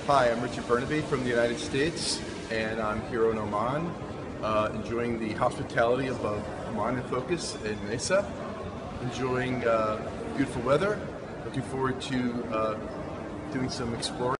Hi, I'm Richard Bernabe from the United States, and I'm here in Oman, enjoying the hospitality of Oman in Focus in Mesa, enjoying beautiful weather. Looking forward to doing some exploring.